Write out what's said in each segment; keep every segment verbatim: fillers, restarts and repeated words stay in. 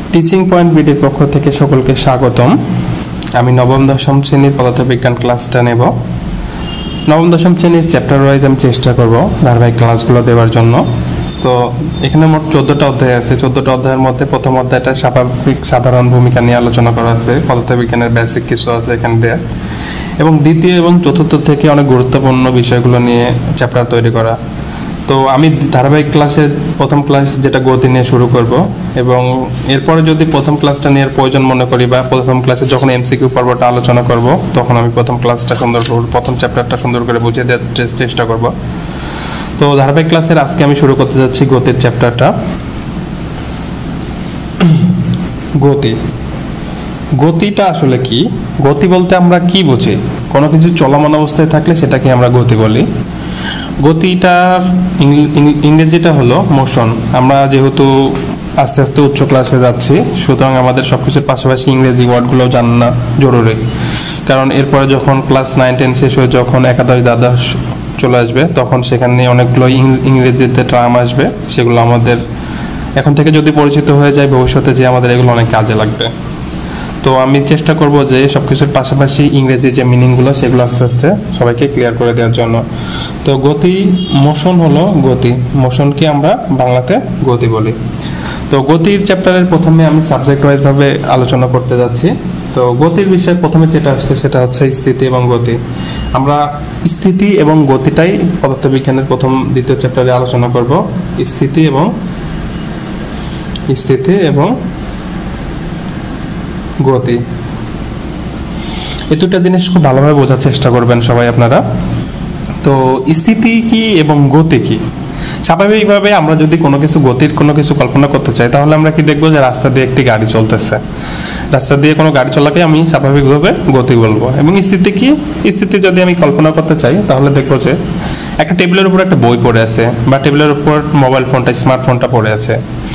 Teaching point বিডির পক্ষ থেকে সকলকে স্বাগতম। আমি নবম দশম শ্রেণীর পদার্থবিজ্ঞান ক্লাসটা নেব। নবম দশম শ্রেণীর চ্যাপ্টার ওয়াইজ আমি চেষ্টা করব ধারাবাহিক ক্লাসগুলো দেওয়ার জন্য। তো এখানে মোট চোদ্দোটা অধ্যায় আছে। চোদ্দোটা অধ্যায়ের মধ্যে প্রথম অধ্যায়টা স্বাভাবিক সাধারণ ভূমিকা নিয়ে আলোচনা করা আছে, পদার্থবিজ্ঞানের বেসিক কিছু আছে এখানে দেয়া, এবং দ্বিতীয় এবং চতুর্থ থেকে অনেক গুরুত্বপূর্ণ বিষয়গুলো নিয়ে চ্যাপ্টার তৈরি করা। তো আমি ধারাবাহিক ক্লাসে প্রথম ক্লাস যেটা গতি নিয়ে শুরু করব, এবং এরপরে যদি প্রথম ক্লাসটা নিয়ে প্রয়োজন মনে করি বা প্রথম ক্লাসে যখন এমসিকিউ পর্বটা আলোচনা করব তখন আমি প্রথম ক্লাসটা সুন্দর প্রথম চ্যাপ্টারটা সুন্দর করে বুঝিয়ে দেওয়ার চেষ্টা করব। তো ধারাবাহিক ক্লাসের আজকে আমি শুরু করতে যাচ্ছি গতির চ্যাপ্টারটা। গতি গতিটা আসলে কি? গতি বলতে আমরা কি বুঝি? কোনো কিছু চলমান অবস্থায় থাকলে সেটাকে আমরা গতি বলি। গতিটার ইংরেজিটা হলো মোশন। আমরা যেহেতু আস্তে আস্তে উচ্চ ক্লাসে যাচ্ছি, সুতরাং আমাদের সবকিছুর পাশাপাশি ইংরেজি ওয়ার্ডগুলো জানা জরুরি, কারণ এরপরে যখন ক্লাস নাইন টেন শেষ হয়ে যখন একাদশ দ্বাদশ চলে আসবে তখন সেখানে অনেকগুলো ইংরেজিতে টার্ম আসবে, সেগুলো আমাদের এখন থেকে যদি পরিচিত হয়ে যায় ভবিষ্যতে যে আমাদের এগুলো অনেক কাজে লাগবে। তো আমি চেষ্টা করব যে সবকিছুর পাশাপাশি ইংরেজি যে মিনিংগুলো সেগুলো আস্তে আস্তে সবাইকে ক্লিয়ার করে দেওয়ার জন্য। তো গতি মোশন হলো গতি, মোশনকে আমরা বাংলাতে গতি বলি। তো গতির চ্যাপ্টারের প্রথমে আমি সাবজেক্ট ওয়াইজ ভাবে আলোচনা করতে যাচ্ছি। তো গতির বিষয়ে প্রথমে যেটা আসছে সেটা হচ্ছে স্থিতি এবং গতি। আমরা স্থিতি এবং গতিটাই পদার্থবিজ্ঞানের প্রথম দ্বিতীয় চ্যাপ্টারে আলোচনা করব। স্থিতি এবং স্থিতি এবং গতি, এই দুটা জিনিস খুব ভালোভাবে বোঝার চেষ্টা করবেন সবাই আপনারা। তো স্থিতি কি এবং গতি কি? স্বাভাবিকভাবে আমরা যদি কোনো কিছু গতির কোনো কিছু কল্পনা করতে চাই তাহলে আমরা কি দেখবো যে রাস্তা দিয়ে একটি গাড়ি চলতেছে, রাস্তা দিয়ে কোনো গাড়ি চলাকে আমি স্বাভাবিকভাবে গতি বলবো। এবং স্থিতি কি? স্থিতি যদি আমি কল্পনা করতে চাই তাহলে দেখবো যে একটা টেবিলের উপর একটা বই পড়ে আছে, বা টেবিলের উপর মোবাইল ফোনটা স্মার্টফোনটা পড়ে আছে।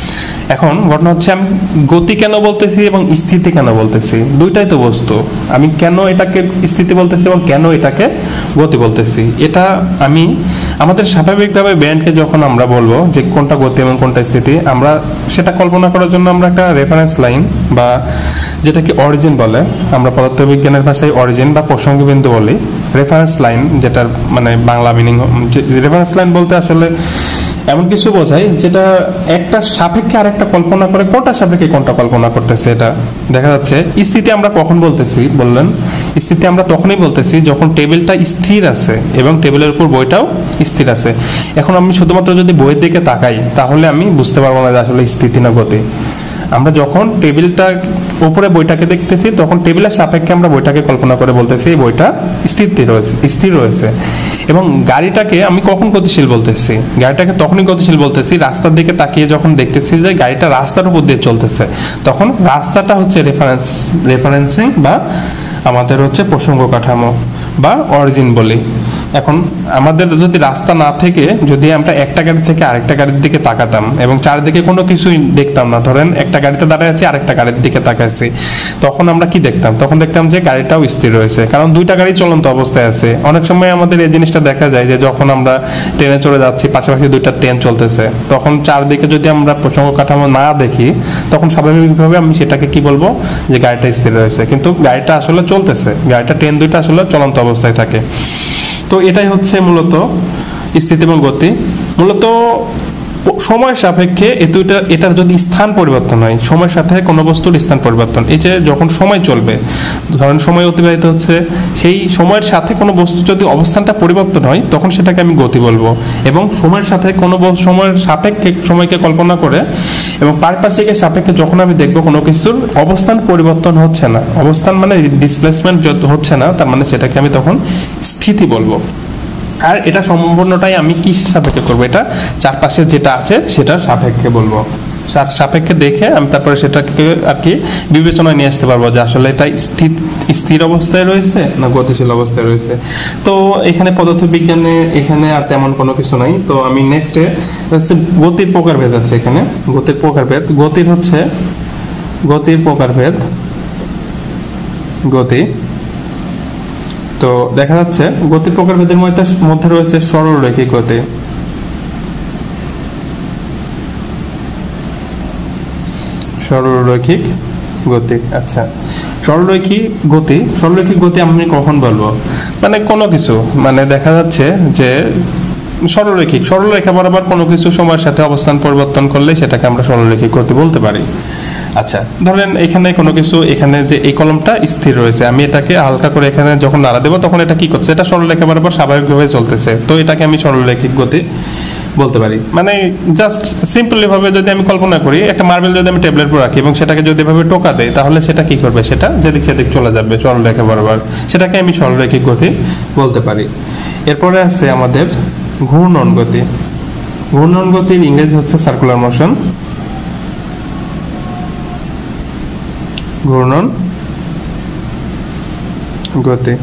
এখন ঘটনা হচ্ছে আমি গতি কেন বলতেছি এবং স্থিতি কেন বলতেছি, দুইটাই তো বস্তু। আমি কেন এটাকে স্থিতি বলতেছি এবং কেন এটাকে গতি বলতেছি, এটা আমি আমাদের স্বাভাবিকভাবে ব্যান্ডকে যখন আমরা বলবো যে কোনটা গতি এবং কোনটা স্থিতি, আমরা সেটা কল্পনা করার জন্য আমরা একটা রেফারেন্স লাইন বা যেটাকে অরিজিন বলে, আমরা পদার্থবিজ্ঞানের ভাষায় অরিজিন বা প্রসঙ্গবিন্দু বলি। রেফারেন্স লাইন যেটার মানে বাংলা মিনিং, রেফারেন্স লাইন বলতে আসলে এমন কিছু বোঝায় যেটা একটা সাপেক্ষে আরেকটা কল্পনা করে কোনটা সাপেক্ষে কোনটা কল্পনা করতেছে এটা দেখা যাচ্ছে। স্থিতি আমরা কখন বলতেছি বললেন? স্থিতি আমরা তখনই বলতেছি যখন টেবিলটা স্থির আছে এবং টেবিলের উপর বইটাও স্থির আছে। এখন আমি শুধুমাত্র যদি বইয়ের দিকে তাকাই তাহলে আমি বুঝতে পারবো না যে আসলে স্থিতি না গতি। আমরা যখন টেবিলটা উপরে বইটাকে দেখতেছি তখন টেবিলের সাপেক্ষে আমরা বইটাকে কল্পনা করে বলতেছি এই বইটা স্থির রয়েছে স্থির রয়েছে এবং গাড়িটাকে আমি কখন গতিশীল বলতেছি? গাড়িটাকে তখনই গতিশীল বলতেছি রাস্তার দিকে তাকিয়ে যখন দেখতেছি যে গাড়িটা রাস্তার উপর দিয়ে চলতেছে, তখন রাস্তাটা হচ্ছে রেফারেন্স রেফারেন্সিং বা আমাদের হচ্ছে প্রসঙ্গ কাঠামো বা অরিজিন বলি। এখন আমাদের যদি রাস্তা না থেকে যদি আমরা একটা গাড়ি থেকে আরেকটা গাড়ির দিকে তাকাতাম এবং চারদিকে কোনো কিছুই দেখতাম না, ধরেন একটা গাড়িতে দাঁড়িয়ে আছি আরেকটা গাড়ির দিকে তাকাচ্ছি, তখন আমরা কি দেখতাম? তখন দেখতাম যে গাড়িটাও স্থির রয়েছে, কারণ দুইটা গাড়ি চলন্ত অবস্থায় আছে। অনেক সময় আমাদের এই জিনিসটা দেখা যায় যে যখন আমরা ট্রেনে চলে যাচ্ছি পাশাপাশি দুইটা ট্রেন চলতেছে, তখন চারদিকে যদি আমরা প্রসঙ্গ কাঠামো না দেখি তখন স্বাভাবিকভাবে আমি সেটাকে কি বলবো যে গাড়িটা স্থির রয়েছে, কিন্তু গাড়িটা আসলে চলতেছে, গাড়িটা ট্রেন দুইটা আসলে চলন্ত অবস্থায় থাকে। তো এটাই হচ্ছে মূলত স্থিতি এবং গতি। মূলত সময় সাপেক্ষে এ দুইটা এটার যদি স্থান পরিবর্তন হয়, সময়ের সাথে কোনো বস্তুর স্থান পরিবর্তন, এই যে যখন সময় চলবে, ধরেন সময় অতিবাহিত হচ্ছে, সেই সময়ের সাথে কোনো বস্তু যদি অবস্থানটা পরিবর্তন হয় তখন সেটাকে আমি গতি বলবো। এবং সময়ের সাথে কোনো সময়ের সাপেক্ষে সময়কে কল্পনা করে এবং পারিপার্শ্বিকের সাপেক্ষে যখন আমি দেখবো কোনো কিছুর অবস্থান পরিবর্তন হচ্ছে না, অবস্থান মানে ডিসপ্লেসমেন্ট হচ্ছে না, তার মানে সেটাকে আমি তখন স্থিতি বলবো। আর এটা সম্পূর্ণটাই আমি কিসের সাপেক্ষে করবো? এটা চারপাশে যেটা আছে সেটার সাপেক্ষে বলবো, সাপেক্ষে দেখে আমি তারপরে সেটাকে আর কি বিবেচনায় নিয়ে আসতে পারবো যে আসলে এটা স্থির স্থির অবস্থায় রয়েছে না গতিশীল অবস্থায় রয়েছে। তো এখানে পদার্থবিজ্ঞানে এখানে আর তেমন কোনো কিছু নাই। তো আমি নেক্সটে গতির প্রকারভেদ আছে, এখানে গতির প্রকারভেদ। গতির হচ্ছে গতির প্রকারভেদ গতি। তো দেখা যাচ্ছে গতির প্রকারভেদের মধ্যে রয়েছে সরলরৈখিক গতি, সরলরৈখিক গতি। আচ্ছা, সরলরৈখিক গতি, সরলরৈখিক গতি আমি কখন বলবো? মানে কোনো কিছু, মানে দেখা যাচ্ছে যে সরলরৈখিক, সরলরেখা বরাবর কোনো কিছু সময়ের সাথে অবস্থান পরিবর্তন করলে সেটাকে আমরা সরলরৈখিক গতি বলতে পারি। আচ্ছা, ধরেন এখানে কোনো কিছু, এখানে যে এই কলমটা স্থির রয়েছে, আমি এটাকে হালকা করে এখানে যখন নাড়া দেবো তখন এটা কি করছে? এটা সরলরেখা বরাবর স্বাভাবিকভাবে চলতেছে, তো এটাকে আমি সরলরৈখিক গতি বলতে পারি। মানে জাস্ট সিম্পলি ভাবে যদি আমি কল্পনা করি, একটা মার্বেল যদি আমি টেবিলের উপর রাখি এবং সেটাকে যদি এভাবে টোকা দেই, তাহলে সেটা কি করবে? সেটা যেদিক সেদিক চলে যাবে সরলরেখা বরাবর, সেটাকে আমি সরলরৈখিক গতি বলতে পারি। এরপরে আছে আমাদের ঘূর্ণন গতি। ঘূর্ণন গতির ইংরেজি হচ্ছে সার্কুলার মোশন। ঘূর্ণন গতি,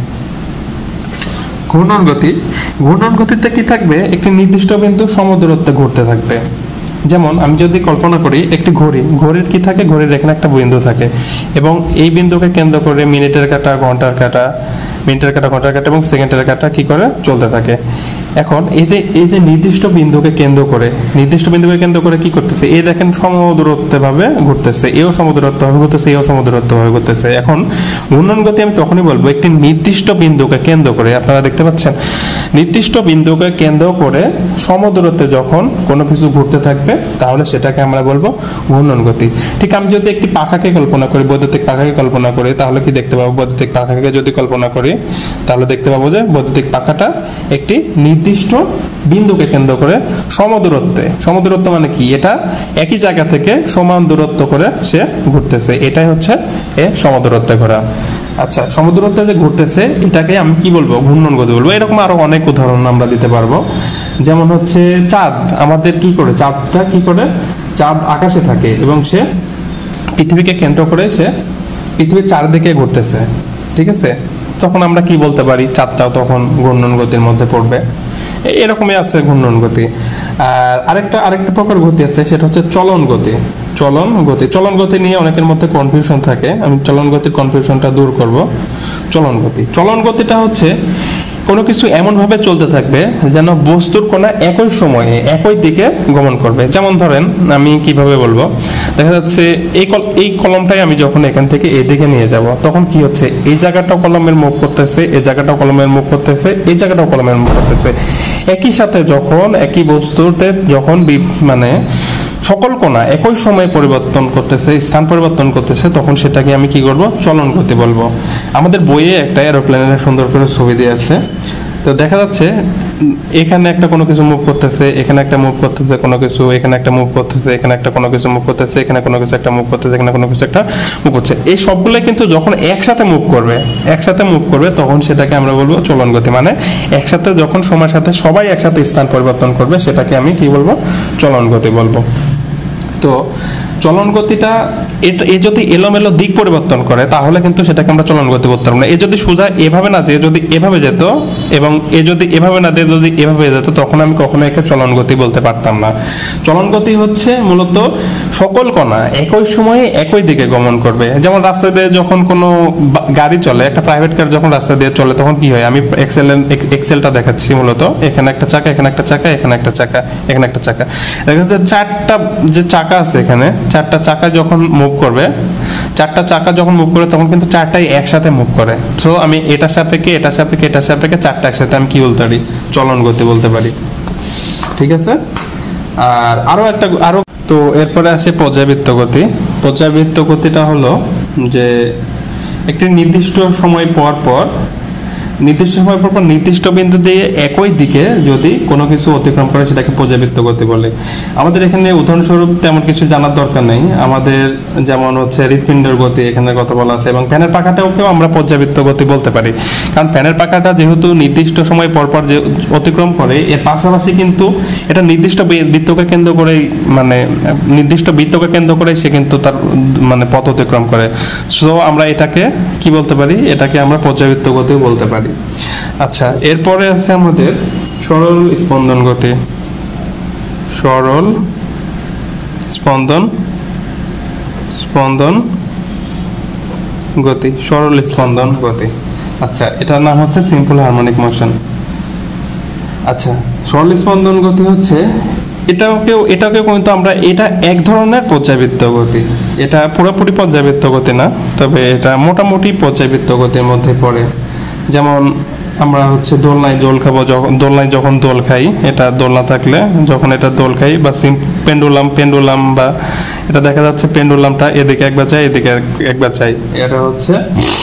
ঘূর্ণন গতি, ঘূর্ণন গতিতে কি থাকবে? একটি নির্দিষ্ট বিন্দু সমদূরত্বে ঘুরতে থাকবে। যেমন আমি যদি কল্পনা করি একটি ঘড়ি, ঘড়ির কি থাকে? ঘড়ির এখানে একটা বিন্দু থাকে এবং এই বিন্দুকে কেন্দ্র করে মিনিটের কাঁটা, ঘন্টার কাঁটা, মিনিটের কাঁটা, ঘন্টার কাঁটা এবং সেকেন্ডের কাঁটা কি করে চলতে থাকে। এখন এই যে এই যে নির্দিষ্ট বিন্দুকে কেন্দ্র করে, নির্দিষ্ট বিন্দুকে কেন্দ্র করে কি করতেছে? এই দেখেন সমদূরত্ব ভাবে ঘুরতেছে, এও সমদূরত্ব ভাবে ঘুরতেছে, এও সমদূরত্ব ভাবে ঘুরতেছে। এখন ঘূর্ণন গতি আমি তখনই বলবো একটি নির্দিষ্ট বিন্দুকে কেন্দ্র করে, আপনারা দেখতে পাচ্ছেন, নির্দিষ্ট বিন্দুকে কেন্দ্র করে সমদূরত্বে যখন কোনো কিছু ঘুরতে থাকবে তাহলে সেটাকে আমরা বলবো ঘূর্ণন গতি। ঠিক আমি যদি একটি পাখাকে কল্পনা করি, বৈদ্যুতিক পাখাকে কল্পনা করি, তাহলে কি দেখতে পাবো? বৈদ্যুতিক পাখাকে যদি কল্পনা করি তাহলে দেখতে পাবো যে বৈদ্যুতিক পাখাটা একটি নির্দিষ্ট বিন্দুকে কেন্দ্র করে সমদূরত্বে, সমদূরত্ব মানে কি? এটা একই জায়গা থেকে সমান দূরত্ব করে সে ঘুরতেছে, এটাই হচ্ছে এ সমদূরত্বে ঘোরা। আচ্ছা, সমদূরত্বে যে ঘুরতেছে এটাকে আমি কি বলবো? ঘূর্ণন গতি বলবো। এরকম আরো অনেক উদাহরণ আমরা দিতে পারবো। যেমন হচ্ছে চাঁদ আমাদের কি করে? চাঁদটা কি করে? চাঁদ আকাশে থাকে এবং সে পৃথিবীকে কেন্দ্র করে সে পৃথিবীর চারদিকে ঘুরতেছে, ঠিক আছে? তখন আমরা কি বলতে পারি? চাঁদটাও তখন ঘূর্ণন গতির মধ্যে পড়বে। এরকমই আছে ঘূর্ণন গতি। আর আরেকটা আরেকটা প্রকার গতি আছে, সেটা হচ্ছে চলন গতি। চলন গতি, চলন গতি নিয়ে অনেকের মধ্যে কনফিউশন থাকে, আমি চলন গতির কনফিউশনটা দূর করব। চলন গতি, চলন গতিটা হচ্ছে কোনো কিছু এমন ভাবে চলতে থাকবে যেন বস্তুর কণা একই সময়ে একই দিকে গমন করবে। যেমন ধরেন আমি কিভাবে বলবো, দেখা যাচ্ছে এই এই কলমটাই আমি যখন এখান থেকে এই দিকে নিয়ে যাব, তখন কি হচ্ছে? এই জায়গাটাও কলমের মুখ করতেছে, এই জায়গাটাও কলমের মুখ করতেছে, এই জায়গাটাও কলমের মুখ করতেছে। একই সাথে যখন একই বস্তুতে যখন মানে সকল কণা একই সময়ে পরিবর্তন করতেছে, স্থান পরিবর্তন করতেছে, তখন সেটাকে আমি কি করব? চলন গতি বলবো। আমাদের বইয়ে একটা এরোপ্লেনের সুন্দর করে ছবি দিয়ে আছে, তো দেখা যাচ্ছে এখানে একটা কোনো কিছু মুভ করতেছে, এখানে একটা মুভ করতেছে কোনো কিছু, এখানে একটা মুভ করতেছে, এখানে একটা কোনো কিছু মুভ করতেছে, এখানে কোনো কিছু একটা মুভ করতেছে, এখানে কোনো কিছু একটা মুভ করছে। এই সবগুলো কিন্তু যখন একসাথে মুভ করবে, একসাথে মুভ করবে তখন সেটাকে আমরা বলবো চলন গতি। মানে একসাথে যখন সময়ের সাথে সবাই একসাথে স্থান পরিবর্তন করবে সেটাকে আমি কি বলবো? চলন গতি বলবো। তো চলন গতিটা এ যদি এলোমেলো দিক পরিবর্তন করে তাহলে কিন্তু সেটাকে আমরা চলন গতি বলতে পারবো না। এ যদি সোজা এভাবে না যে যদি এভাবে যেত এবং এ যদি এভাবে না দিয়ে যদি এভাবে যেত, তখন আমি কখনো একে চলন গতি বলতে পারতাম না। চলন গতি হচ্ছে মূলত সকল কণা একই সময়ে একই দিকে গমন করবে। যেমন রাস্তা দিয়ে যখন কোনো গাড়ি চলে, একটা প্রাইভেট কার যখন রাস্তা দিয়ে চলে তখন কি হয়? আমি এক্সেল এক্সেলটা দেখাচ্ছি। মূলত এখানে একটা চাকা, এখানে একটা চাকা, এখানে একটা চাকা, এখানে একটা চাকা, দেখা যাচ্ছে চারটা যে চাকা আছে এখানে, চারটা চাকা যখন মুভ করবে, চারটা চাকা যখন মুভ করে তখন কিন্তু চারটাই একসাথে মুভ করে। সো আমি এটার সাপেক্ষে এটার সাপেক্ষে এটার সাপেক্ষে চারটা একসাথে আমি কি বলতে পারি? চলন গতি বলতে পারি, ঠিক আছে? আর আরো একটা আরো তো এরপরে আসে পর্যায়বৃত্ত গতি। পর্যায়বৃত্ত গতিটা হলো যে একটি নির্দিষ্ট সময় পর পর নির্দিষ্ট সময় পর পর নির্দিষ্ট বিন্দু দিয়ে একই দিকে যদি কোনো কিছু অতিক্রম করে সেটাকে পর্যায়বৃত্ত গতি বলে। আমাদের এখানে উদাহরণস্বরূপ তেমন কিছু জানার দরকার নেই। আমাদের যেমন হচ্ছে হৃৎপিণ্ডের গতি এখানে কথা বলা আছে, এবং ফ্যানের পাখাটাকেও আমরা পর্যায়বৃত্ত গতি বলতে পারি, কারণ ফ্যানের পাখাটা যেহেতু নির্দিষ্ট সময় পর পর যে অতিক্রম করে, এর পাশাপাশি কিন্তু এটা নির্দিষ্ট বৃত্তকে কেন্দ্র করে, মানে নির্দিষ্ট বৃত্তকে কেন্দ্র করে সে কিন্তু তার মানে পথ অতিক্রম করে। সো আমরা এটাকে কি বলতে পারি? এটাকে আমরা পর্যায়বৃত্ত গতি বলতে পারি। আচ্ছা, এরপরে আছে আমাদের সরল স্পন্দন গতি। সরল স্পন্দন স্পন্দন গতি, সরল স্পন্দন গতি। আচ্ছা, এটার নাম হচ্ছে সিম্পল হারমোনিক মোশন। আচ্ছা, সরল স্পন্দন গতি হচ্ছে এটাকেও এটাকেও কিন্তু আমরা, এটা এক ধরনের পর্যাবৃত্ত গতি, এটা পুরোপুরি পর্যাবৃত্ত গতি না, তবে এটা মোটামুটি পর্যাবৃত্ত গতির মধ্যে পড়ে। যেমন আমরা হচ্ছে দোলনায় দোল খাবো, যখন দোলনায় যখন দোল খাই, এটা দোলনা থাকলে যখন এটা দোল খাই, বা পেন্ডুলাম পেন্ডুলাম বা এটা দেখা যাচ্ছে পেন্ডুলামটা এদিকে একবার যায় এদিকে একবার যায়, এটা হচ্ছে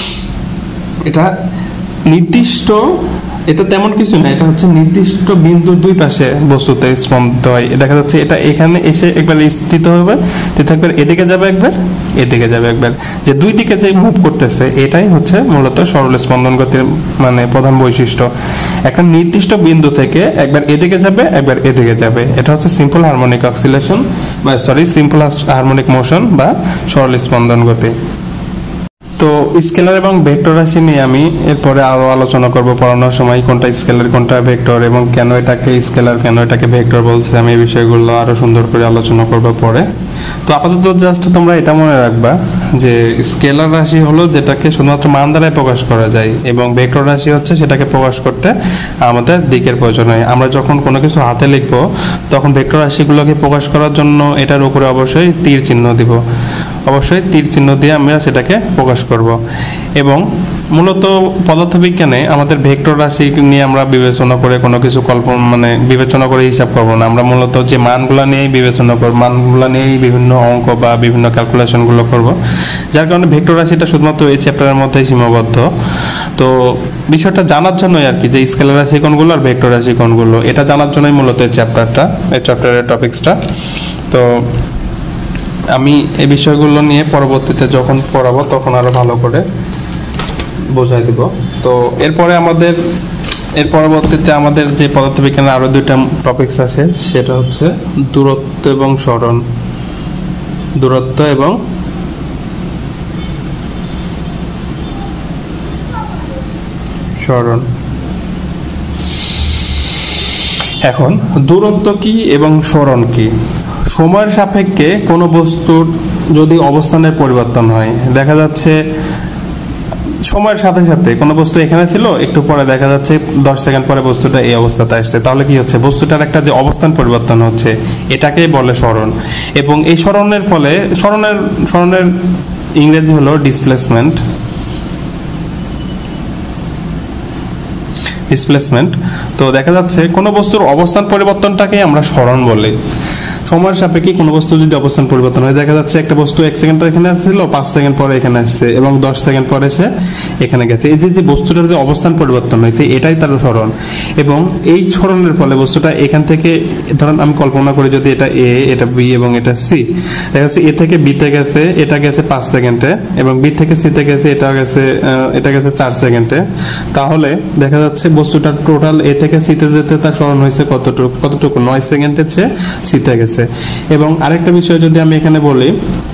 এটা নির্দিষ্ট, এটা তেমন কিছু না, এটা হচ্ছে নির্দিষ্ট বিন্দুর দুই পাশে বস্তুতে স্পন্দিত হয়। দেখা যাচ্ছে এটা এখানে এসে একবার স্থিত হবে, একবার এদিকে যাবে একবার এদিকে যাবে একবার, যে দুই দিকে যে মুভ করতেছে এটাই হচ্ছে মূলত সরল স্পন্দন গতির মানে প্রধান বৈশিষ্ট্য। একটা নির্দিষ্ট বিন্দু থেকে একবার এদিকে যাবে একবার এদিকে যাবে, এটা হচ্ছে সিম্পল হারমোনিক অক্সিলেশন বা সরি সিম্পল হারমোনিক মোশন বা সরল স্পন্দন গতি। তো স্কেলার এবং ভেক্টর রাশি নিয়ে আমি এরপরে আরো আলোচনা করব পড়ানোর সময়, কোনটা স্কেলার কোনটা ভেক্টর এবং কেন এটাকে স্কেলার কেন এটাকে ভেক্টর বলছে, আমি এই বিষয়গুলো আরো সুন্দর করে আলোচনা করব পরে। তো আপাতত জাস্ট তোমরা এটা মনে রাখবা যে স্কেলার রাশি হলো যেটাকে শুধুমাত্র মান দ্বারাই প্রকাশ করা যায়, এবং ভেক্টর রাশি হচ্ছে সেটাকে প্রকাশ করতে আমাদের দিকের প্রয়োজন হয়। আমরা যখন কোনো কিছু হাতে লিখবো তখন ভেক্টর রাশিগুলোকে প্রকাশ করার জন্য এটার উপরে অবশ্যই তীর চিহ্ন দিব, অবশ্যই তীর চিহ্ন দিয়ে আমরা সেটাকে প্রকাশ করব। এবং মূলত পদার্থবিজ্ঞানে আমাদের ভেক্টর রাশি নিয়ে আমরা বিবেচনা করে কোনো কিছু কল্পনা মানে বিবেচনা করে হিসাব করব না, আমরা মূলত যে মানগুলো নিয়েই বিবেচনা করব, মানগুলো নিয়েই বিভিন্ন অঙ্ক বা বিভিন্ন ক্যালকুলেশনগুলো করব, যার কারণে ভেক্টর রাশিটা শুধুমাত্র এই চ্যাপ্টারের মধ্যেই সীমাবদ্ধ। তো বিষয়টা জানার জন্যই আর কি, যে স্কেলার রাশি কোনগুলো আর ভেক্টর রাশি কোনগুলো, এটা জানার জন্যই মূলত এই চ্যাপ্টারটা, এই চ্যাপ্টারের টপিকসটা। তো আমি এই বিষয়গুলো নিয়ে পরবর্তীতে যখন পড়াবো তখন আরো ভালো করে বোঝাই দিব। তো এরপরে আমাদের এর পরবর্তীতে আমাদের যে পদার্থবিজ্ঞানের আরো দুইটা টপিকস আছে, সেটা হচ্ছে দূরত্ব এবং সরণ। দূরত্ব এবং সরণ। এখন দূরত্ব কি এবং সরণ কি? সময়ের সাপেক্ষে কোনো বস্তুর যদি অবস্থানের পরিবর্তন হয়, দেখা যাচ্ছে সময়ের সাথে সাথে কোনো বস্তু এখানে ছিল, একটু পরে দেখা যাচ্ছে দশ সেকেন্ড পরে বস্তুটা এই অবস্থাতে আসছে, তাহলে কি হচ্ছে, বস্তুটার একটা যে অবস্থান পরিবর্তন হচ্ছে, এটাকেই বলে সরণ। এবং এই সরণের ফলে সরণের সরণের ইংরেজি হলো ডিসপ্লেসমেন্ট। ডিসপ্লেসমেন্ট। তো দেখা যাচ্ছে কোনো বস্তুর অবস্থান পরিবর্তনটাকে আমরা সরণ বলি। সময়ের সাপেক্ষে কোনো বস্তু যদি অবস্থান পরিবর্তন হয়, দেখা যাচ্ছে একটা বস্তু এক সেকেন্ড এখানে আসছিল, পাঁচ সেকেন্ড পরে এখানে আসছে এবং দশ সেকেন্ড পরে সে এখানে গেছে, এই যে যে বস্তুটার যে অবস্থান পরিবর্তন হয়েছে এটাই তার সরণ। এবং এই সরণের ফলে বস্তুটা এখান থেকে, ধরেন আমি কল্পনা করি যদি এটা এ, এটা বি এবং এটা সি, দেখা যাচ্ছে এ থেকে বিতে গেছে, এটা গেছে পাঁচ সেকেন্ডে, এবং বি থেকে সিতে গেছে, এটা গেছে এটা গেছে চার সেকেন্ডে, তাহলে দেখা যাচ্ছে বস্তুটার টোটাল এ থেকে সিতে যেতে তার সরণ হয়েছে কতটুকু কতটুকু নয় সেকেন্ডে সে সিতে গেছে। এবং আরেকটা বিষয় যদি আমি এখানে বলি,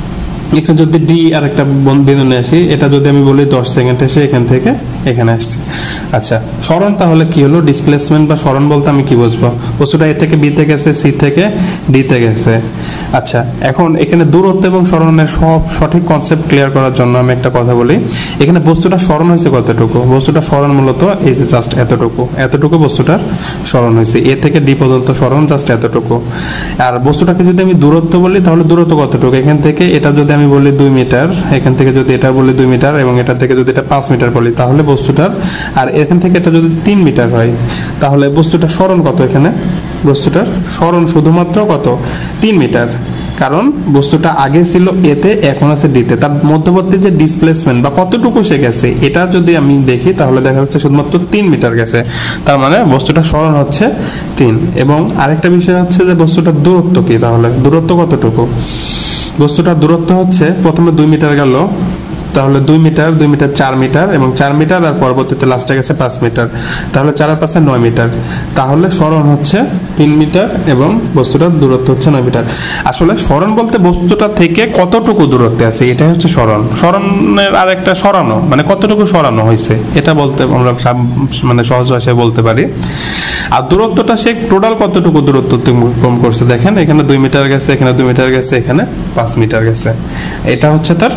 এখানে যদি ডি আর একটা বিন্দু নিয়ে আসি, এটা যদি আমি বলি দশ সেকেন্ড এসে এখান থেকে এখানে আসছে। আচ্ছা, সরণ তাহলে কি হলো? ডিসপ্লেসমেন্ট বা সরণ বলতে আমি কি বুঝবো? বস্তুটা এ থেকে বি তে গেছে, সি থেকে ডি তে গেছে। আচ্ছা, এখন এখানে দূরত্ব এবং সরণের সব সঠিক কনসেপ্ট ক্লিয়ার করার জন্য আমি একটা কথা বলি। এখানে বস্তুটা সরণ হয়েছে কতটুকু? বস্তুটা সরণ মূলত এই যে জাস্ট এতটুকু, এতটুকু বস্তুটার সরণ হয়েছে, এ থেকে ডি পর্যন্ত সরণ জাস্ট এতটুকু। আর বস্তুটাকে যদি আমি দূরত্ব বলি, তাহলে দূরত্ব কতটুকু? এখান থেকে এটা যদি আমি বলি দুই মিটার, এখান থেকে যদি এটা বলি দুই মিটার, এবং এটা থেকে যদি এটা পাঁচ মিটার বলি, তাহলে বস্তুটার, আর এখান থেকে এটা যদি তিন মিটার হয়, তাহলে বস্তুটার সরণ কত? এখানে বস্তুটার সরণ শুধুমাত্র কত? তিন মিটার। কারণ বস্তুটা আগে ছিল এতে, এখন আছে ডিতে, তার মধ্যবর্তী যে ডিসপ্লেসমেন্ট বা কতটুকু সে গেছে, এটা যদি আমি দেখি তাহলে দেখা যাচ্ছে শুধুমাত্র তিন মিটার গেছে। তার মানে বস্তুটা সরণ হচ্ছে তিন। এবং আরেকটা বিষয় হচ্ছে যে বস্তুটার দূরত্ব কি? তাহলে দূরত্ব কতটুকু? বস্তুটার দূরত্ব হচ্ছে প্রথমে দুই মিটার গেল, তাহলে দুই মিটার, দুই মিটার চার মিটার, এবং চার মিটার, আর পরবর্তীতে লাস্টে গেছে পাঁচ মিটার, তাহলে চার আর পাঁচে নয় মিটার। তাহলে সরণ হচ্ছে তিন মিটার এবং বস্তুটার দূরত্ব হচ্ছে নয় মিটার। আসলে সরণ বলতে বস্তুটা থেকে কতটুকু দূরত্বে আছে, এটাই হচ্ছে সরণ। সরণের আর একটা সরানো, মানে কতটুকু সরানো হয়েছে, এটা বলতে আমরা মানে সহজ ভাষায় বলতে পারি। আর দূরত্বটা সে টোটাল কতটুকু দূরত্ব অতিক্রম করছে, দেখেন এখানে দুই মিটার গেছে, এখানে দুই মিটার গেছে, এখানে পাঁচ মিটার গেছে। এটা হচ্ছে তার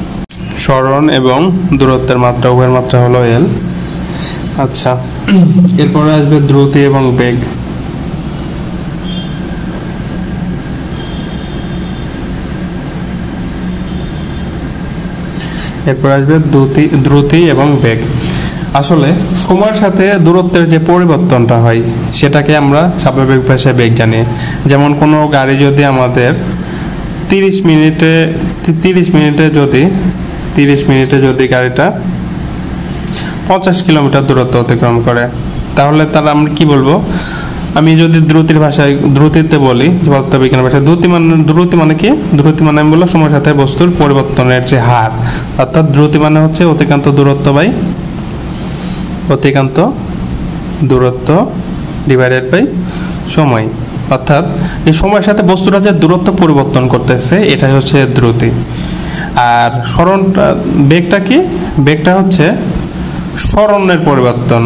সরণ এবং দূরত্বের মাত্রা, উভয়ের মাত্রা হলো এল। আচ্ছা, এরপরে আসবে দ্রুতি এবং বেগ। এরপর আসবে দ্রুতি দ্রুতি এবং বেগ। আসলে সময়ের সাথে দূরত্বের যে পরিবর্তনটা হয় সেটাকে আমরা স্বাভাবিক ভাষায় বেগ জানি। যেমন কোনো গাড়ি যদি আমাদের তিরিশ মিনিটে তিরিশ মিনিটে যদি তিরিশ মিনিটে যদি গাড়িটা পঞ্চাশ কিলোমিটার দূরত্ব অতিক্রম করে, তাহলে তার আমরা কি বলবো? আমি যদি দ্রুতির ভাষায় দ্রুতিতে বলি, পদার্থবিজ্ঞানের ভাষায় দ্রুতি মানে দ্রুতি মানে কি? দ্রুতি মানে আমি বলবো সময়ের সাথে বস্তুর পরিবর্তনের যে হার, অর্থাৎ দ্রুতি মানে হচ্ছে অতিক্রান্ত দূরত্ব বাই অতিক্রান্ত দূরত্ব ডিভাইডেড বাই সময়, অর্থাৎ এই সময়ের সাথে বস্তুটা যে দূরত্ব পরিবর্তন করতেছে এটাই হচ্ছে দ্রুতি। আর সরণটা বেগটা কি? বেগটা হচ্ছে সরণের পরিবর্তন,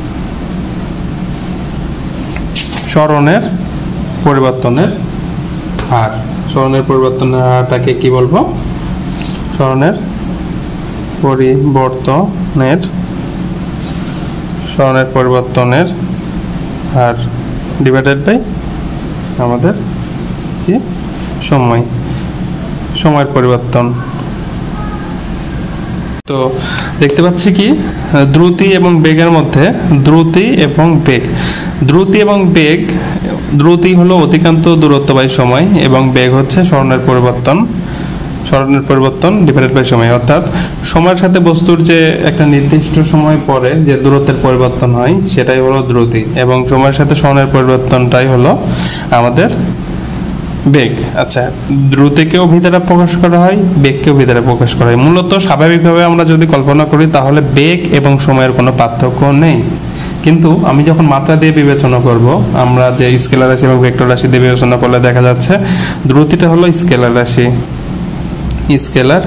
সরণের পরিবর্তনের হার। সরণের পরিবর্তনের হারটাকে কি বলবো? সরণের পরিবর্তনের সরণের পরিবর্তনের হার ডিভাইডেড বাই আমাদের কি সময়, সময়ের পরিবর্তন। তো দেখতে পাচ্ছি কি দ্রুতি এবং বেগের মধ্যে দ্রুতি এবং বেগ দ্রুতি এবং বেগ দ্রুতি হলো অতিক্রান্ত দূরত্ব বাই সময় এবং বেগ হচ্ছে সরণের পরিবর্তন সরণের পরিবর্তন ডিভাইডেড বাই সময়, অর্থাৎ সময়ের সাথে বস্তুর যে একটা নির্দিষ্ট সময় পরে যে দূরত্বের পরিবর্তন হয় সেটাই হলো দ্রুতি, এবং সময়ের সাথে সরণের পরিবর্তনটাই হলো আমাদের বেগ। আচ্ছা, দ্রুতিকেও ভিতরে প্রকাশ করা হয়, বেগকেও ভিতরে প্রকাশ করা হয়। মূলত স্বাভাবিকভাবে আমরা যদি কল্পনা করি তাহলে বেগ এবং সময়ের কোনো পার্থক্য নেই, কিন্তু আমি যখন মাত্রা দিয়ে বিবেচনা করব, আমরা যে স্কেলার রাশি এবং ভেক্টর রাশি দিয়ে বিবেচনা করলে দেখা যাচ্ছে দ্রুতিটা হলো স্কেলার রাশি, স্কেলার,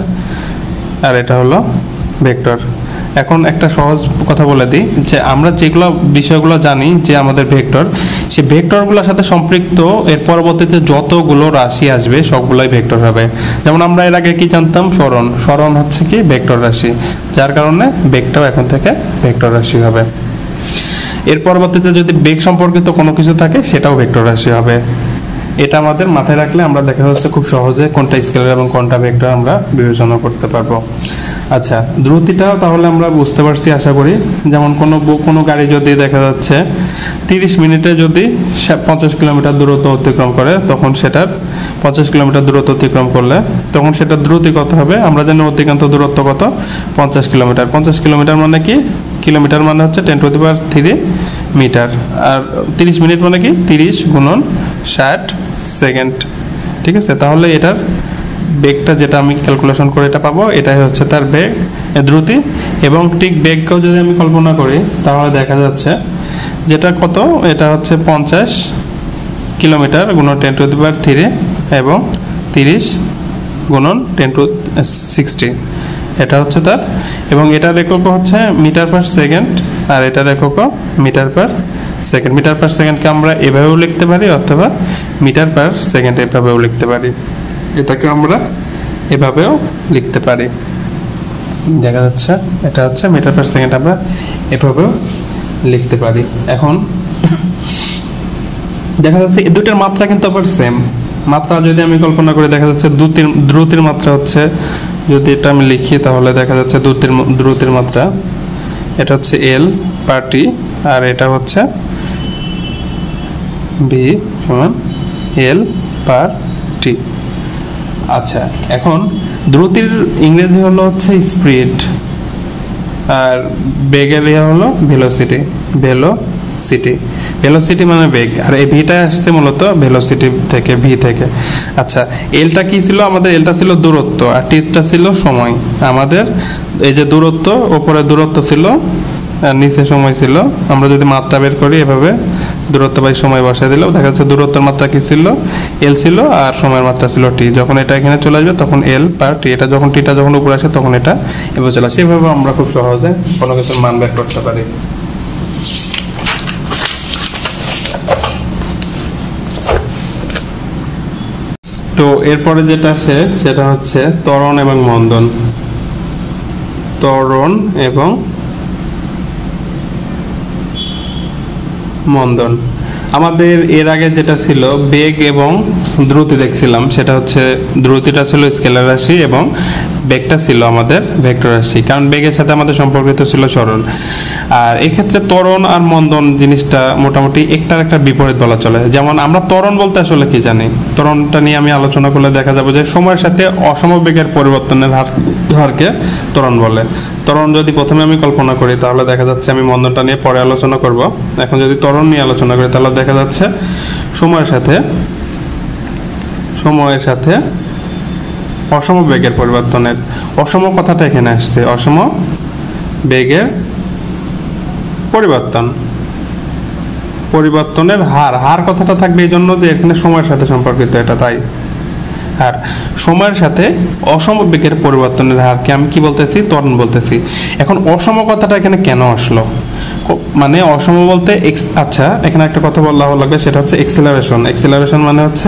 আর এটা হলো ভেক্টর। এখন একটা সহজ কথা বলে দিই যে আমরা যেগুলো বিষয়গুলো জানি যে আমাদের ভেক্টর, সেই ভেক্টরগুলোর সাথে সম্পৃক্ত এর পরবর্তীতে যতগুলো রাশি আসবে সবগুলোই ভেক্টর হবে। যেমন আমরা এর আগে কি জানতাম? সরণ। সরণ হচ্ছে কি? ভেক্টর রাশি, যার কারণে বেগটাও এখন থেকে ভেক্টর রাশি হবে। এর পরবর্তীতে যদি বেগ সম্পর্কিত কোনো কিছু থাকে সেটাও ভেক্টর রাশি হবে। এটা আমাদের মাথায় রাখলে আমরা দেখা যাচ্ছে খুব সহজে কোনটা স্কেলার এবং কোনটা ভেক্টর আমরা বিবেচনা করতে পারবো। আচ্ছা, দ্রুতিটা তাহলে আমরা বুঝতে পারছি আশা করি। যেমন কোনো কোনো গাড়ি যদি দেখা যাচ্ছে তিরিশ মিনিটে যদি পঞ্চাশ কিলোমিটার দূরত্ব অতিক্রম করে, তখন সেটার পঞ্চাশ কিলোমিটার দূরত্ব অতিক্রম করলে তখন সেটার দ্রুতি কত হবে? আমরা জানি অতিক্রান্ত দূরত্ব কত? পঞ্চাশ কিলোমিটার। পঞ্চাশ কিলোমিটার মানে কি? কিলোমিটার মানে হচ্ছে ten to the power three metre. আর তিরিশ মিনিট মানে কি? তিরিশ গুণন ষাট সেকেন্ড। ঠিক আছে, তাহলে এটার বেগটা যেটা আমি ক্যালকুলেশন করে এটা পাবো, এটাই হচ্ছে তার বেগ, দ্রুতি। এবং ঠিক বেগকেও যদি আমি কল্পনা করি তাহলে দেখা যাচ্ছে যেটা কত? এটা হচ্ছে পঞ্চাশ কিলোমিটার গুণন ten to the power three এবং তিরিশ গুণন টেন টু সিক্সটি, এটা হচ্ছে তার। এবং এটার একক হচ্ছে মিটার পার সেকেন্ড, আর এটার একক metre per second. Metre per সেকেন্ডকে আমরা এভাবেও লিখতে পারি অথবা মিটার পার সেকেন্ড এভাবেও লিখতে পারি, এটাকে আমরা এভাবেও লিখতে পারি। দেখা যাচ্ছে এটা হচ্ছে মিটার পার সেকেন্ড, আমরা এভাবেও লিখতে পারি। এখন দেখা যাচ্ছে এই দুটার মাত্রা কিন্তু আবার সেম। মাত্রা যদি আমি কল্পনা করে দেখা যাচ্ছে দ্রুতির দ্রুতির মাত্রা হচ্ছে, যদি এটা আমি লিখি তাহলে দেখা যাচ্ছে দ্রুতির দ্রুতির মাত্রা এটা হচ্ছে এল পার টি, আর এটা হচ্ছে ভি সমান এল পার টি। আচ্ছা, এখন দ্রুতির ইংরেজি হলো হচ্ছে স্পিড, আর বেগের ইয়ে হলো ভেলোসিটি। ভেলোসিটি ভেলোসিটি মানে বেগ, আর এই ভিটা আসছে মূলত ভেলোসিটি থেকে, ভি থেকে। আচ্ছা, এলটা কি ছিল? আমাদের এলটা ছিল দূরত্ব, আর টিটা ছিল সময়। আমাদের এই যে দূরত্ব, ওপরে দূরত্ব ছিল আর নিচে সময় ছিল। আমরা যদি মাত্রা বের করি এভাবে দূরত্ব বাই সময় বসাই দিলেও দেখা যাচ্ছে দূরত্বের মাত্রা কি ছিল? এল ছিল, আর সময়ের মাত্রা ছিল টি। যখন এটা এখানে চলে আসবে তখন এল পার টি, এটা যখন টিটা যখন উপরে আসে তখন এটা এভাবে চলে আসে। এভাবে আমরা খুব সহজে কোনো কিছুর মান বের করতে পারি। তো এরপরে যেটা আসে সেটা হচ্ছে ত্বরণ এবং মন্দন। ত্বরণ এবং মন্দন। আমাদের এর আগে যেটা ছিল বেগ এবং দ্রুতি দেখছিলাম, সেটা হচ্ছে দ্রুতিটা ছিল স্কেলার রাশি এবং বেগটা ছিল আমাদের ভেক্টর রাশি, কারণ বেগের সাথে আমাদের সম্পর্কিত ছিল সরণ। আর এক্ষেত্রে ত্বরণ আর মন্দন জিনিসটা মোটামুটি একটার একটা বিপরীত বলা চলে। যেমন আমরা ত্বরণ বলতে আসলে কি জানি, ত্বরণটা নিয়ে আমি আলোচনা করলে দেখা যাবে যে সময়ের সাথে অসমবেগের পরিবর্তনের হার হারকে ত্বরণ বলে। ত্বরণ যদি প্রথমে আমি কল্পনা করি তাহলে দেখা যাচ্ছে, আমি মন্দনটা নিয়ে পরে আলোচনা করব, এখন যদি ত্বরণ নিয়ে আলোচনা করি তাহলে দেখা যাচ্ছে সময়ের সাথে সময়ের সাথে অসম বেগের পরিবর্তনের, অসম কথাটা এখানে আসছে, অসম বেগের পরিবর্তন, পরিবর্তনের হার, হার কথাটা থাকবে এই জন্য যে এখানে সময়ের সাথে সম্পর্কিত এটা, তাই। আর সময়ের সাথে অসম বেগের পরিবর্তনের হারকে আমি কি বলতেছি, ত্বরণ বলতেছি। এখন অসম কথাটা এখানে কেন আসলো, মানে অসম বলতে এক্স, আচ্ছা এখানে একটা কথা বলা লাগবে, সেটা হচ্ছে এক্সেলারেশন। এক্সেলারেশন মানে হচ্ছে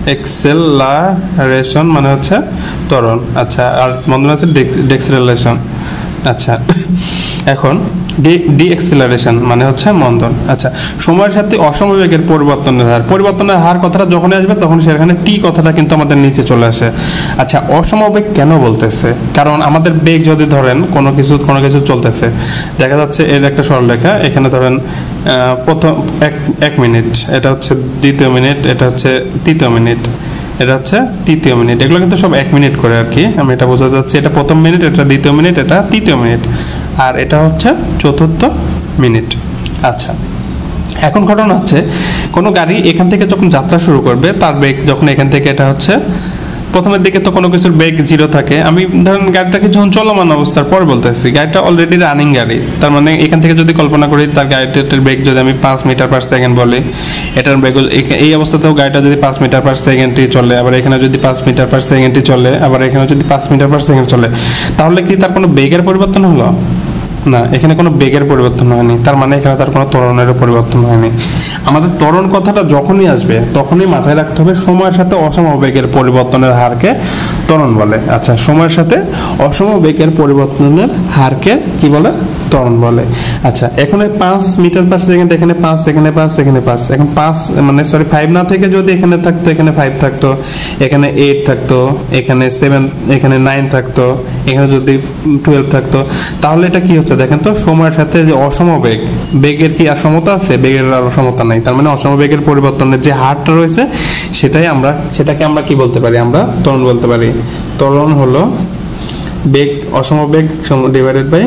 এক্সেলারেশন মানে হচ্ছে ত্বরণ, আচ্ছা। আর মন্দন আছে ডেক্সেলারেশন, আচ্ছা। এখন ডি এক্সেলারেশন মানে হচ্ছে মন্দন, আচ্ছা। সময়ের সাথে অসমবেগের পরিবর্তনের হার, পরিবর্তনের হার কথাটা যখনই আসবে তখন সেখানে টি কথাটা কিন্তু আমাদের নিচে চলে আসে। আচ্ছা, অসমবেগ কেন বলতেছে, কারণ আমাদের বেগ যদি ধরেন কোনো কিছু কোনো কিছু চলতেছে, দেখা যাচ্ছে এর একটা সরলরেখা, এখানে ধরেন প্রথম এক এক মিনিট, এটা হচ্ছে দ্বিতীয় মিনিট, এটা হচ্ছে তৃতীয় মিনিট, এটা হচ্ছে তৃতীয় মিনিট, এগুলো কিন্তু সব এক মিনিট করে আর কি, আমি এটা বোঝাতে যাচ্ছি। এটা প্রথম মিনিট, এটা দ্বিতীয় মিনিট, এটা তৃতীয় মিনিট, আর এটা হচ্ছে চতুর্থ মিনিট, আচ্ছা। এখন ঘটনা হচ্ছে কোনো গাড়ি এখান থেকে যখন যাত্রা শুরু করবে, তার বেগ যখন এখান থেকে, এটা হচ্ছে প্রথমের দিকে তো কোনো কিছুর বেগ জিরো থাকে, আমি ধরেন গাড়িটা কিছুক্ষণ চলমান অবস্থার পর বলতেছি, গাড়িটা অলরেডি রানিং গাড়ি, তার মানে এখান থেকে যদি কল্পনা করি তার গাড়িটার বেগ যদি আমি পাঁচ মিটার পার সেকেন্ড বলি, এটার বেগ এই অবস্থাতেও গাড়িটা যদি পাঁচ মিটার পার সেকেন্ডই চলে, আবার এখানে যদি পাঁচ মিটার পার সেকেন্ডই চলে, আবার এখানে যদি পাঁচ মিটার পার সেকেন্ড চলে, তাহলে কি তার কোনো বেগের পরিবর্তন হলো না? এখানে কোনো বেগের পরিবর্তন হয়নি, তার মানে এখানে তার কোনো ত্বরণেরও পরিবর্তন হয়নি। আমাদের ত্বরণ কথাটা যখনই আসবে তখনই মাথায় রাখতে হবে সময়ের সাথে অসম বেগের পরিবর্তনের হারকে ত্বরণ বলে, আচ্ছা। সময়ের সাথে অসম বেগের পরিবর্তনের হারকে কি বলে, ত্বরণ বলে, আচ্ছা। এখন পাঁচ মিটার পার সেকেন্ড, এখানে পাঁচ, এখানে পাঁচ, এখানে পাঁচ, এখন পাঁচ মানে সরি ফাইভ না থেকে যদি এখানে থাকতো, এখানে ফাইভ থাকতো, এখানে এইট থাকতো, এখানে সেভেন, এখানে নাইন থাকতো, এখানে যদি টুয়েলভ থাকতো, তাহলে এটা কি হচ্ছে দেখেন তো, সময়ের সাথে যে অসম বেগ, বেগের কি আর সমতা আছে, বেগের আর সমতা নাই, তার মানে অসম বেগের পরিবর্তনের যে হারটা রয়েছে সেটাই আমরা, সেটাকে আমরা কি বলতে পারি, আমরা ত্বরণ বলতে পারি। ত্বরণ হলো বেগ, অসম বেগ ডিভাইডেড বাই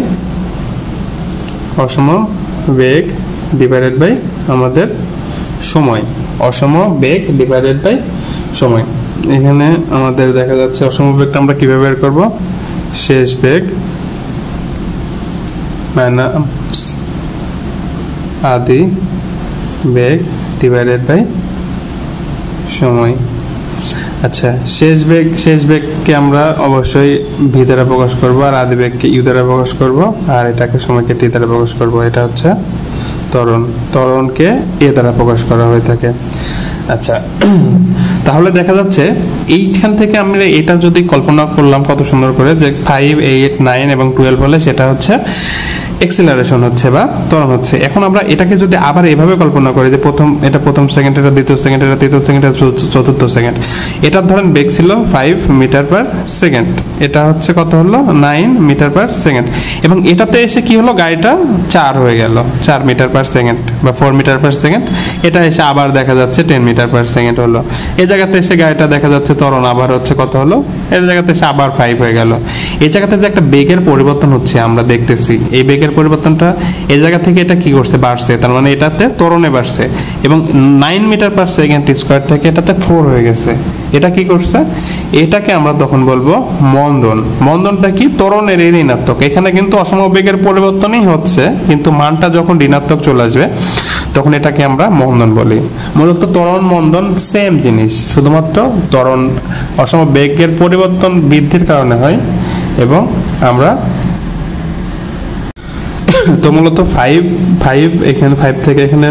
অসম বেগ ডিভাইডেড বাই আমাদের সময়, অসম বেগ ডিভাইডেড বাই সময়। এখানে আমাদের দেখা যাচ্ছে অসম বেগটা আমরা কিভাবে বের করব, শেষ বেগ মাইনাস আদি বেগ ডিভাইডেড বাই সময়, আচ্ছা। শেষ বেগ, শেষ বেগকে আমরা অবশ্যই ভি দ্বারা প্রকাশ করব, আর আদি বেগকে ইউ দ্বারা প্রকাশ করব, আর এটাকে সময়কে টি দ্বারা প্রকাশ করব, এটা হচ্ছে ত্বরণ। ত্বরণকে এ দ্বারা প্রকাশ করা হয়ে থাকে, আচ্ছা। তাহলে দেখা যাচ্ছে এইখান থেকে আমরা এটা যদি কল্পনা করলাম কত সুন্দর করে, যে ফাইভ, এইট, নাইন এবং টুয়েলভ হলে সেটা হচ্ছে এক্সেলারেশন হচ্ছে বা ত্বরণ হচ্ছে। এখন আমরা এটাকে যদি আবার এভাবে কল্পনা করি যে প্রথম, এটা প্রথম সেকেন্ড, এটা দ্বিতীয় সেকেন্ড, এটা তৃতীয় সেকেন্ড, এটা চতুর্থ সেকেন্ড, এটার ধরেন বেগ ছিল ফাইভ মিটার পার সেকেন্ড, এটা হচ্ছে কত হলো, নাইন মিটার পার সেকেন্ড, এবং এটাতে এসে কি হলো, গাড়িটা চার হয়ে গেল, চার মিটার পার সেকেন্ড বা ফোর মিটার পার সেকেন্ড, এটা এসে আবার দেখা যাচ্ছে টেন মিটার পার সেকেন্ড হলো। এই জায়গাতে এসে গাড়িটা দেখা যাচ্ছে ত্বরণ আবার হচ্ছে কত হলো, এর জায়গাতে এসে আবার ফাইভ হয়ে গেল। এই জায়গাতে যে একটা বেগের পরিবর্তন হচ্ছে আমরা দেখতেছি, এই বেগের পরিবর্তনটা এই জায়গা থেকে এটা কি করছে, বাড়ছে, তার মানে এটাতে ত্বরণে বাড়ছে, এবং nine metre per second square থেকে এটাতে ফোর হয়ে গেছে। এটা কি করছে, এটাকে আমরা তখন বলবো মন্দন। মন্দনটা কি, ত্বরণের এই ঋণাত্মক, এখানে কিন্তু অসম বেগের পরিবর্তনই হচ্ছে, কিন্তু মানটা যখন ঋণাত্মক চলে আসবে তখন এটাকে আমরা মন্দন বলি। মূলত ত্বরণ মন্দন সেম জিনিস, শুধুমাত্র ত্বরণ অসম বেগের পরিবর্তন বৃদ্ধির কারণে হয়, এবং আমরা তো মূলত ফাইভ ফাইভ এখানে ফাইভ থেকে এখানে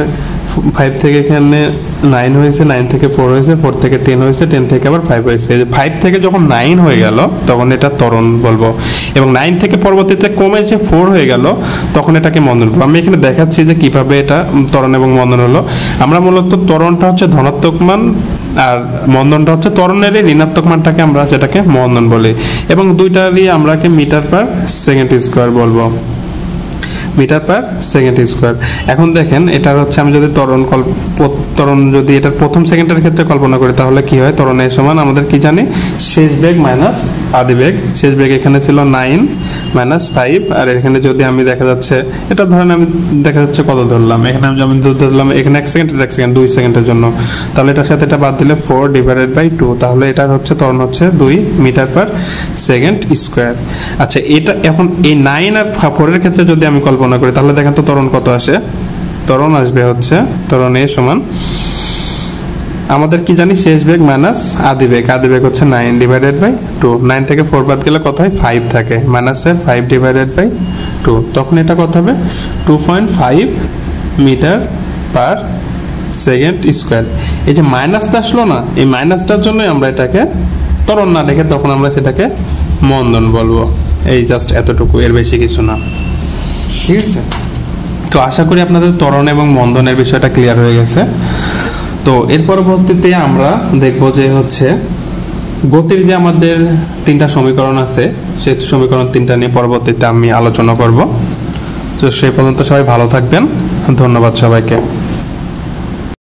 ফাইভ থেকে এখানে নাইন হয়েছে, নাইন থেকে ফোর হয়েছে, ফোর থেকে টেন হয়েছে, টেন থেকে আবার ফাইভ হয়েছে। ফাইভ থেকে যখন নাইন হয়ে গেল তখন এটা ত্বরণ বলবো, এবং নাইন থেকে পরবর্তীতে কমে যে ফোর হয়ে গেল তখন এটাকে মন্দন বলবো। আমি এখানে দেখাচ্ছি যে কিভাবে এটা ত্বরণ এবং মন্দন হলো। আমরা মূলত ত্বরণটা হচ্ছে ধনাত্মক মান আর মন্দনটা হচ্ছে ত্বরণের ঋণাত্মক মানটাকে আমরা সেটাকে মন্দন বলি, এবং দুইটারই আমরাকে মিটার পার সেকেন্ড স্কোয়ার বলবো, মিটার পার সেকেন্ড স্কোয়ার। এখন দেখেন এটার হচ্ছে আমি যদি ত্বরণ ত্বরণ যদি এটার প্রথম সেকেন্ডের ক্ষেত্রে কল্পনা করি তাহলে কি হয়, ত্বরণ এর সমান আমাদের কি জানি শেষ বেগ মাইনাস আদি বেগ। শেষ বেগ এখানে ছিল নাইন মাইনাস ফাইভ, আর এখানে যদি আমি দেখা যাচ্ছে এটা ধরেন আমি দেখা যাচ্ছে কত ধরলাম, এখানে আমি যেমন ধরলাম এখানে এক সেকেন্ড এক সেকেন্ড দুই সেকেন্ডের জন্য, তাহলে এটার সাথে এটা বাদ দিলে ফোর ডিভাইডেড বাই টু, তাহলে এটার হচ্ছে ত্বরণ হচ্ছে দুই মিটার পার সেকেন্ড স্কোয়ার। আচ্ছা এটা এখন এই নাইন আর ফোরের ক্ষেত্রে যদি আমি কল্পনা করি তাহলে দেখেন তো ত্বরণ কত আসে, ত্বরণ আসবে হচ্ছে ত্বরণ এ সমান আমাদের কি জানি শেষ বেগ মাইনাস আদি বেগ, আদি বেগ হচ্ছে নাইন ডিভাইডেড বাই টু, নাইন থেকে ফোর বাদ গেলে কত হয় ফাইভ থাকে, মাইনাসের ফাইভ ডিভাইডেড বাই টু, তখন এটা কত হবে two point five metre per second square. এই যে মাইনাসটা আসলো না, এই মাইনাসটার জন্যই আমরা এটাকে ত্বরণ না দেখে তখন আমরা সেটাকে মন্দন বলবো। এই জাস্ট এতটুকু, এর বেশি কিছু না, ঠিক আছে? তো আশা করি আপনাদের ত্বরণ এবং মন্দনের বিষয়টা ক্লিয়ার হয়ে গেছে। তো এর পরবর্তীতে আমরা দেখব যে হচ্ছে গতির যে আমাদের তিনটা সমীকরণ আছে সেই সমীকরণ তিনটা নিয়ে পরবর্তীতে আমি আলোচনা করব। তো সেই পর্যন্ত সবাই ভালো থাকবেন, ধন্যবাদ সবাইকে।